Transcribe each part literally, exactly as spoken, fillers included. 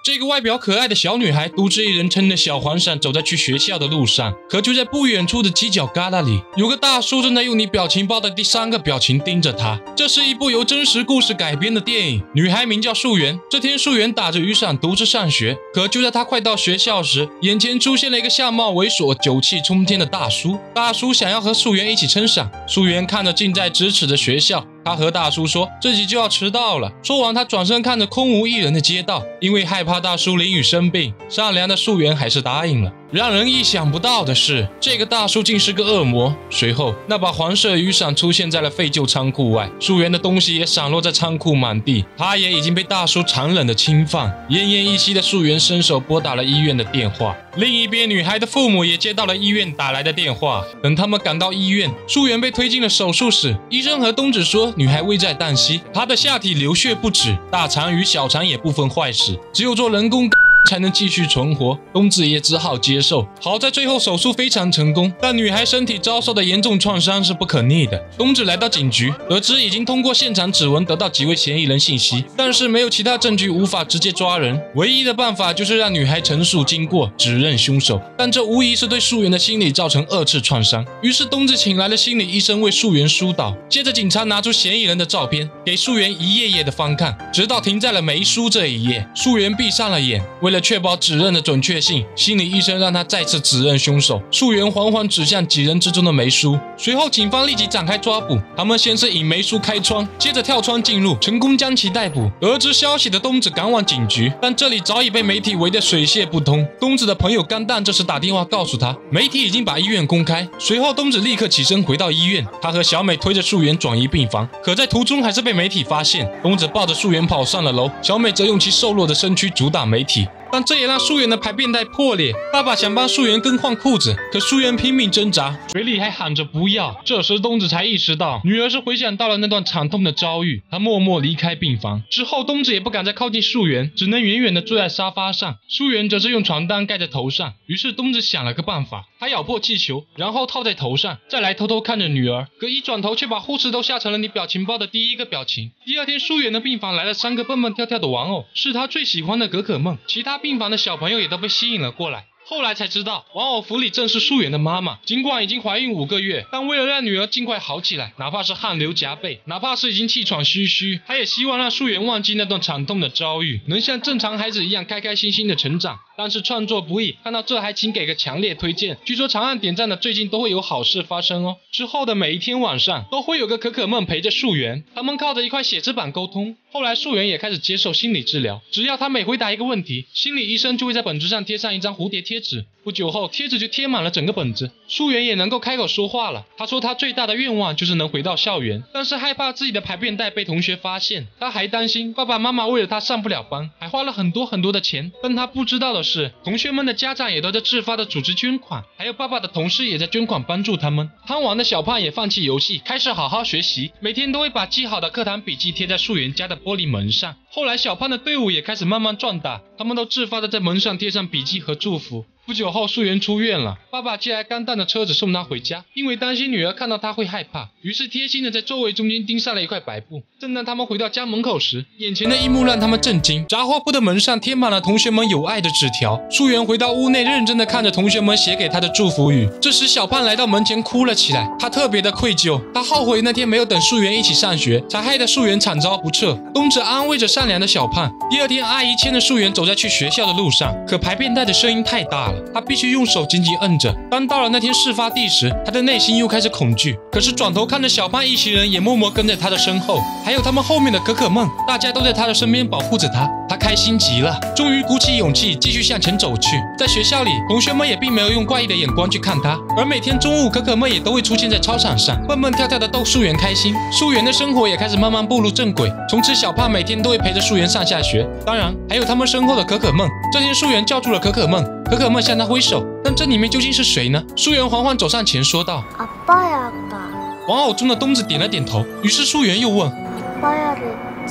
这个外表可爱的小女孩独自一人撑着小黄伞走在去学校的路上，可就在不远处的犄角旮旯里，有个大叔正在用你表情包的第三个表情盯着她。这是一部由真实故事改编的电影，女孩名叫素媛。这天，素媛打着雨伞独自上学，可就在她快到学校时，眼前出现了一个相貌猥琐、酒气冲天的大叔。大叔想要和素媛一起撑伞，素媛看着近在咫尺的学校，他和大叔说自己就要迟到了。说完，他转身看着空无一人的街道，因为害怕大叔淋雨生病，善良的素媛还是答应了。让人意想不到的是，这个大叔竟是个恶魔。随后，那把黄色雨伞出现在了废旧仓库外，素媛的东西也散落在仓库满地，她也已经被大叔残忍的侵犯。奄奄一息的素媛伸手拨打了医院的电话。另一边，女孩的父母也接到了医院打来的电话。等他们赶到医院，素媛被推进了手术室。医生和东子说，女孩危在旦夕，她的下体流血不止，大肠与小肠也部分坏死，只有做人工才能继续存活。东子也只好接受。好在最后手术非常成功，但女孩身体遭受的严重创伤是不可逆的。东子来到警局，得知已经通过现场指纹得到几位嫌疑人信息，但是没有其他证据，无法直接抓人。唯一的办法就是让女孩陈述经过，指认凶手，但这无疑是对素媛的心理造成二次创伤。于是东子请来了心理医生为素媛疏导。接着警察拿出嫌疑人的照片，给素媛一页页的翻看，直到停在了没书这一页。素媛闭上了眼。为了确保指认的准确性，心理医生让他再次指认凶手。素媛缓缓指向几人之中的梅叔。随后警方立即展开抓捕，他们先是引梅叔开窗，接着跳窗进入，成功将其逮捕。得知消息的东子赶往警局，但这里早已被媒体围得水泄不通。东子的朋友甘蛋这时打电话告诉他，媒体已经把医院公开。随后东子立刻起身回到医院，他和小美推着素媛转移病房，可在途中还是被媒体发现。东子抱着素媛跑上了楼，小美则用其瘦弱的身躯阻挡媒体。但这也让素媛的排便带破裂。爸爸想帮素媛更换裤子，可素媛拼命挣扎，嘴里还喊着不要。这时东子才意识到，女儿是回想到了那段惨痛的遭遇。他默默离开病房之后，东子也不敢再靠近素媛，只能远远地坐在沙发上。素媛则是用床单盖在头上。于是东子想了个办法，他咬破气球，然后套在头上，再来偷偷看着女儿。可一转头，却把护士都吓成了你表情包的第一个表情。第二天，素媛的病房来了三个蹦蹦跳跳的玩偶，是她最喜欢的可可梦。其他病房的小朋友也都被吸引了过来。后来才知道，玩偶服里正是素媛的妈妈。尽管已经怀孕五个月，但为了让女儿尽快好起来，哪怕是汗流浃背，哪怕是已经气喘吁吁，她也希望让素媛忘记那段惨痛的遭遇，能像正常孩子一样开开心心的成长。但是创作不易，看到这还请给个强烈推荐。据说长按点赞的最近都会有好事发生哦。之后的每一天晚上，都会有个可可梦陪着素媛，他们靠着一块写字板沟通。后来素媛也开始接受心理治疗，只要她每回答一个问题，心理医生就会在本子上贴上一张蝴蝶贴纸。不久后，贴纸就贴满了整个本子，素媛也能够开口说话了。她说她最大的愿望就是能回到校园，但是害怕自己的排便带被同学发现。她还担心爸爸妈妈为了她上不了班，还花了很多很多的钱。但她不知道的是，同学们的家长也都在自发的组织捐款，还有爸爸的同事也在捐款帮助他们。贪玩的小胖也放弃游戏，开始好好学习，每天都会把记好的课堂笔记贴在素媛家的玻璃门上。后来小胖的队伍也开始慢慢壮大，他们都自发的在门上贴上笔记和祝福。不久后，素媛出院了，爸爸借来干蛋的车子送她回家，因为担心女儿看到她会害怕，于是贴心的在周围中间钉上了一块白布。正当他们回到家门口时，眼前的一幕让他们震惊，杂货铺的门上贴满了同学们有爱的纸条。素媛回到屋内，认真的看着同学们写给她的祝福语。这时小胖来到门前哭了起来，他特别的愧疚，他后悔那天没有等素媛一起上学，才害得素媛惨遭不测。东子安慰着善良的小胖。第二天，阿姨牵着素媛走在去学校的路上，可排便带的声音太大了，他必须用手紧紧摁着。当到了那天事发地时，他的内心又开始恐惧，可是转头看着小胖一行人也默默跟在他的身后，还有他们后面的可可梦，大家都在他的身边保护着他，他开心极了，终于鼓起勇气继续向前走去。在学校里，同学们也并没有用怪异的眼光去看他，而每天中午可可梦也都会出现在操场上，蹦蹦跳跳的逗素媛开心。素媛的生活也开始慢慢步入正轨，从此小胖每天都会陪着素媛上下学，当然还有他们身后的可可梦。这天素媛叫住了可可梦，可可梦向他挥手，但这里面究竟是谁呢？素媛缓缓走上前说道： 阿爸呀阿爸。 玩偶中的东子点了点头，于是素媛又问： 阿爸呀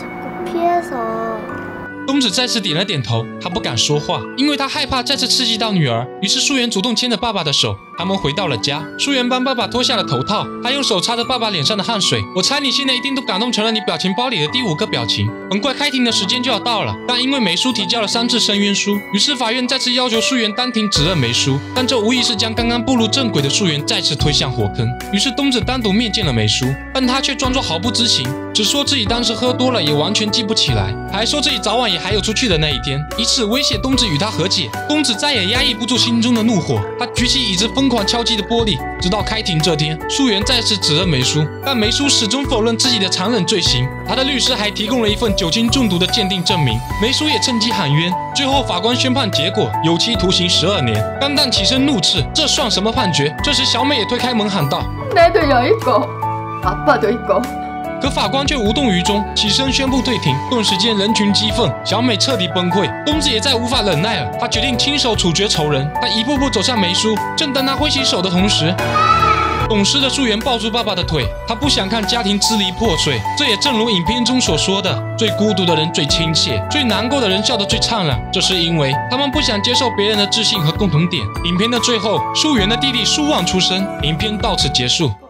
를자꾸피해서。 东子再次点了点头，他不敢说话，因为他害怕再次刺激到女儿。于是素媛主动牵着爸爸的手， 他们回到了家，淑媛帮爸爸脱下了头套，他用手擦着爸爸脸上的汗水。我猜你现在一定都感动成了你表情包里的第五个表情。很快开庭的时间就要到了，但因为梅叔提交了三次申冤书，于是法院再次要求淑媛当庭指认梅叔，但这无疑是将刚刚步入正轨的淑媛再次推向火坑。于是东子单独面见了梅叔，但他却装作毫不知情，只说自己当时喝多了，也完全记不起来，还说自己早晚也还有出去的那一天，以此威胁东子与他和解。东子再也压抑不住心中的怒火，他举起椅子疯狂敲击着玻璃。直到开庭这天，淑媛再次指认梅叔，但梅叔始终否认自己的残忍罪行。他的律师还提供了一份酒精中毒的鉴定证明，梅叔也趁机喊冤。最后法官宣判结果，有期徒刑十二年。钢蛋起身怒斥，这算什么判决？这时小美也推开门喊道：“ 나도여있고 아빠도있고。” 可法官却无动于衷，起身宣布退庭。顿时间人群激愤，小美彻底崩溃，东子也再无法忍耐了，他决定亲手处决仇人。他一步步走向梅叔，正当他挥起手的同时，懂事的淑媛抱住爸爸的腿，她不想看家庭支离破碎。这也正如影片中所说的，最孤独的人最亲切，最难过的人笑得最灿烂。这是因为他们不想接受别人的自信和共同点。影片的最后，淑媛的弟弟舒望出生。影片到此结束。